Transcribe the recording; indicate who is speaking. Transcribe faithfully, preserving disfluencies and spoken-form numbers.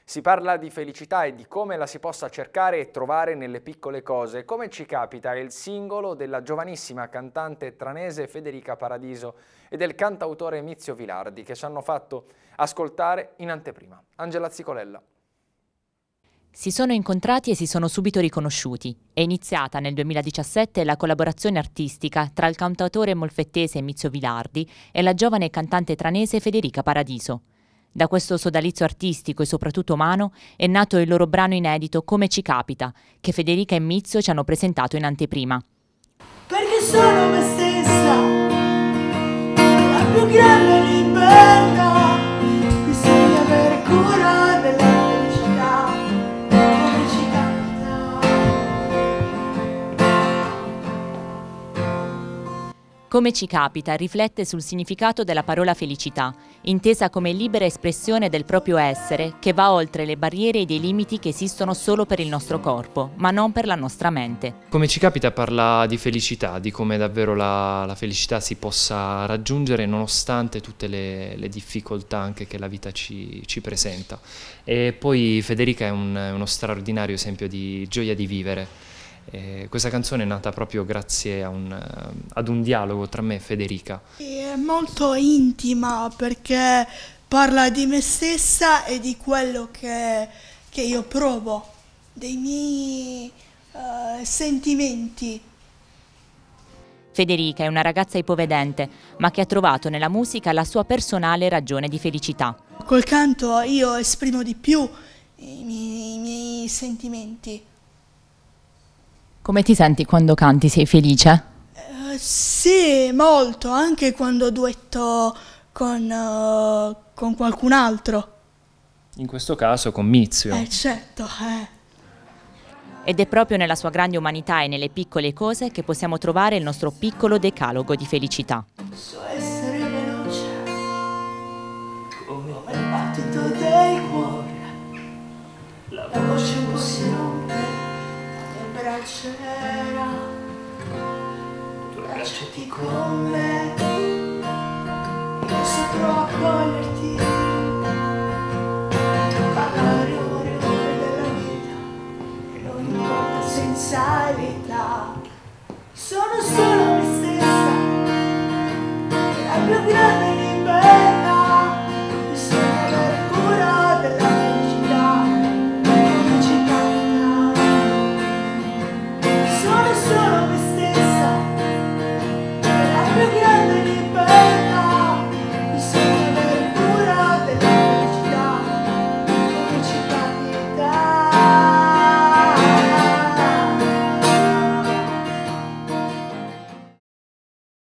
Speaker 1: Si parla di felicità e di come la si possa cercare e trovare nelle piccole cose. Come ci capita è il singolo della giovanissima cantante tranese Federica Paradiso e del cantautore Mizio Vilardi, che ci hanno fatto ascoltare in anteprima. Angela Zicolella.
Speaker 2: Si sono incontrati e si sono subito riconosciuti. È iniziata nel duemiladiciassette la collaborazione artistica tra il cantautore molfettese Mizio Vilardi e la giovane cantante tranese Federica Paradiso. Da questo sodalizio artistico e soprattutto umano è nato il loro brano inedito Come ci capita, che Federica e Mizio ci hanno presentato in anteprima.
Speaker 3: Perché sono me stessa, la più grande libertà, bisogna avere cura della felicità, come ci capita.
Speaker 2: Come ci capita riflette sul significato della parola felicità, intesa come libera espressione del proprio essere che va oltre le barriere e dei limiti che esistono solo per il nostro corpo, ma non per la nostra mente.
Speaker 4: Come ci capita parla di felicità, di come davvero la, la felicità si possa raggiungere nonostante tutte le, le difficoltà anche che la vita ci, ci presenta. E poi Federica è un, uno straordinario esempio di gioia di vivere. Eh, questa canzone è nata proprio grazie a un, ad un dialogo tra me e Federica.
Speaker 3: È molto intima perché parla di me stessa e di quello che, che io provo, dei miei uh, sentimenti.
Speaker 2: Federica è una ragazza ipovedente, ma che ha trovato nella musica la sua personale ragione di felicità.
Speaker 3: Col canto io esprimo di più i miei, i miei sentimenti.
Speaker 2: Come ti senti quando canti? Sei felice?
Speaker 3: Uh, sì, molto, anche quando duetto con, uh, con qualcun altro.
Speaker 4: In questo caso con Mizio.
Speaker 3: Eh certo, eh.
Speaker 2: Ed è proprio nella sua grande umanità e nelle piccole cose che possiamo trovare il nostro piccolo decalogo di felicità.
Speaker 3: So essere veloce, come il battito del cuore, la voce un po' si rompe, le braccia era, tu lasciati con me, io saprò accoglierti.